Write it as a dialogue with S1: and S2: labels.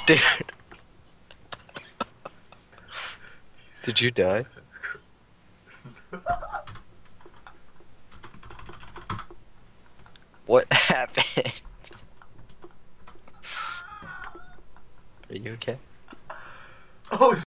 S1: Dude. Did you die? What happened? Are you okay?
S2: Oh,